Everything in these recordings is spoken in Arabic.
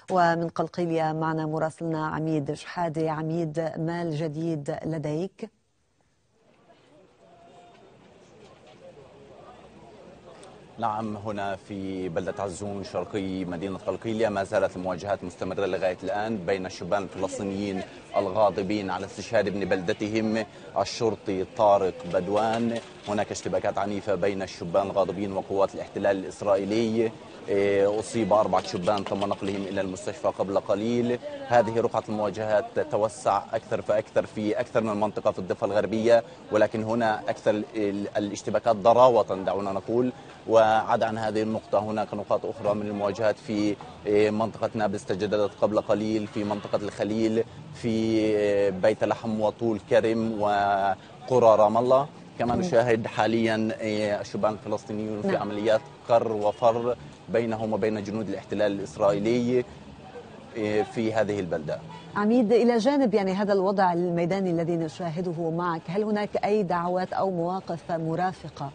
ومن قلقيلية معنا مراسلنا عميد شحادة. عميد، ما الجديد لديك؟ نعم، هنا في بلدة عزون شرقي مدينة قلقيلية ما زالت المواجهات مستمرة لغاية الآن بين الشبان الفلسطينيين الغاضبين على استشهاد ابن بلدتهم الشرطي طارق بدوان. هناك اشتباكات عنيفة بين الشبان الغاضبين وقوات الاحتلال الإسرائيلي. أصيب 4 شبان تم نقلهم إلى المستشفى قبل قليل. هذه رقعة المواجهات تتوسع أكثر فأكثر في أكثر من منطقة في الضفة الغربية، ولكن هنا أكثر الاشتباكات ضراوة دعونا نقول. وعدا عن هذه النقطة هناك نقاط أخرى من المواجهات في منطقة نابلس تجددت قبل قليل، في منطقة الخليل، في بيت لحم وطول كرم وقرى رام الله. كما نشاهد حاليا الشبان الفلسطينيون في عمليات قر وفر بينهم وبين جنود الاحتلال الإسرائيلي في هذه البلدة. عميد، إلى جانب هذا الوضع الميداني الذي نشاهده معك، هل هناك أي دعوات أو مواقف مرافقة؟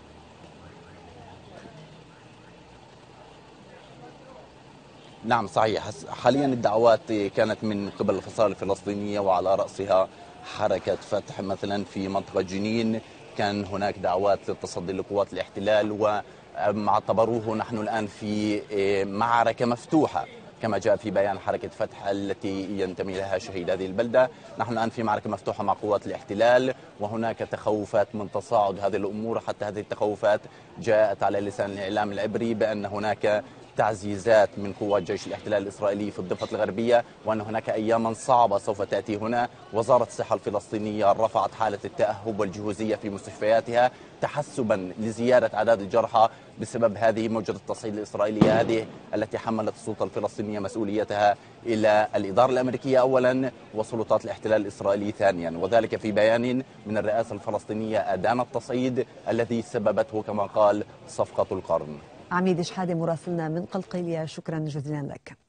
نعم صحيح، حاليا الدعوات كانت من قبل الفصائل الفلسطينية وعلى رأسها حركة فتح. مثلا في منطقة جنين كان هناك دعوات للتصدي لقوات الاحتلال، وما اعتبروه نحن الآن في معركة مفتوحة كما جاء في بيان حركة فتح التي ينتمي لها شهيد هذه البلدة. نحن الآن في معركة مفتوحة مع قوات الاحتلال، وهناك تخوفات من تصاعد هذه الأمور. حتى هذه التخوفات جاءت على لسان الإعلام العبري بأن هناك تعزيزات من قوات جيش الاحتلال الإسرائيلي في الضفة الغربية، وأن هناك أياما صعبة سوف تأتي هنا. وزارة الصحة الفلسطينية رفعت حالة التأهب والجهوزية في مستشفياتها تحسبا لزيادة أعداد الجرحى بسبب هذه موجة التصعيد الإسرائيلية هذه التي حملت السلطة الفلسطينية مسؤوليتها إلى الإدارة الأمريكية أولا وسلطات الاحتلال الإسرائيلي ثانيا، وذلك في بيان من الرئاسة الفلسطينية أدان التصعيد الذي سببته كما قال صفقة القرن. عميد شحادة مراسلنا من قلقيلية، شكرا جزيلا لك.